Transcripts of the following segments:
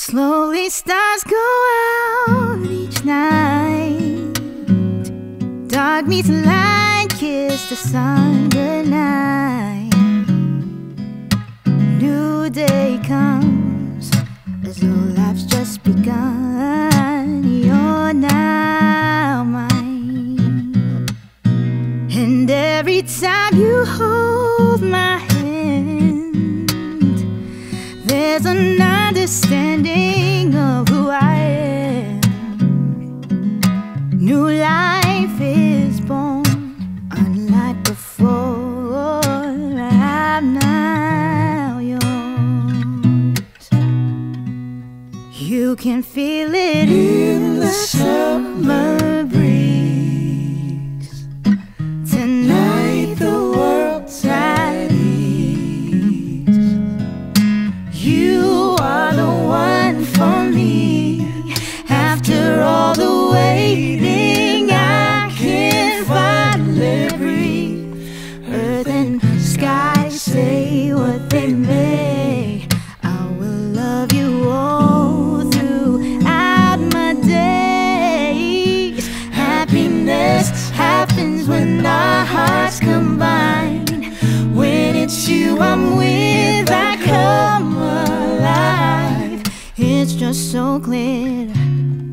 Slowly stars go out each night. Dark meets light, kiss the sun goodnight. New day comes as though life's just begun. You're now mine, and every time you hold my hand, there's an understanding of who I am. New life is born, unlike before. I'm now yours. You can feel it in the summer breeze. Tonight the world's at ease. You are the one for me. After all the waiting, I can finally breathe. Earth and sky say what they may, I will love you all throughout my days. Happiness happens when our hearts combine. When it's you I'm with, I come alive. It's just so clear to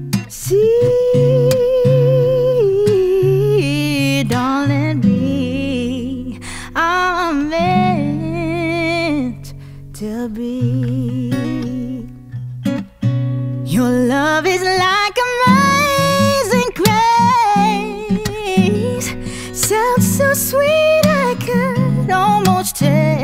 see, darling, we are meant to be. Your love is like amazing grace. Sounds so sweet I could almost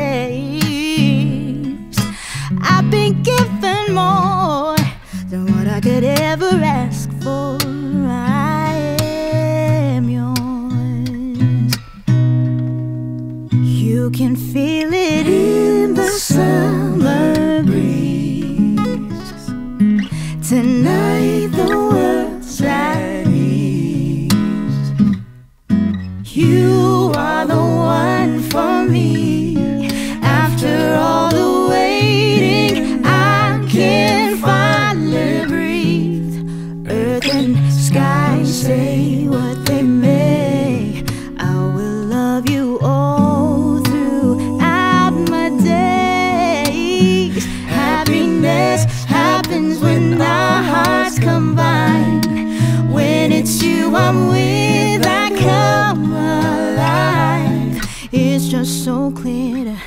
taste. I've been given more than what I could ever ask for. I am yours. You can feel it in the summer breeze. Tonight the world's at ease. You are the one for me. After all the waiting, I can finally breathe. Earth and sky say what they may, I will love you all throughout my days. Happiness happens when our hearts combine. When it's you I'm with, I come alive. It's just so clear to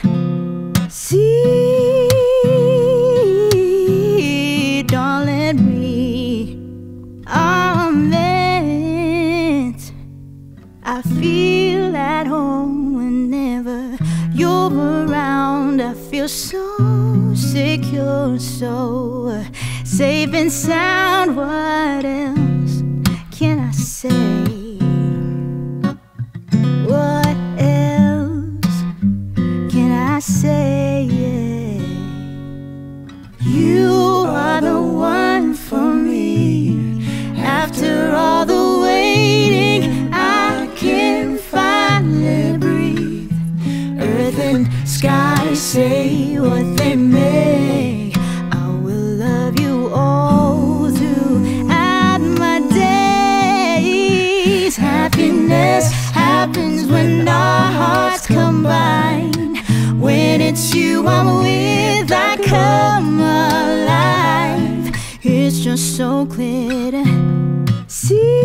see, darling, we are meant. I feel at home whenever you're around. I feel so secure, so safe and sound. What else can I say? What else can I say? Yeah. You are the one for me. After all the waiting, I can finally breathe. Earth and sky say what they may, I will love you all throughout my days. Happiness happens when our hearts combine. When it's you I'm with, I come alive. It's just so clear to see.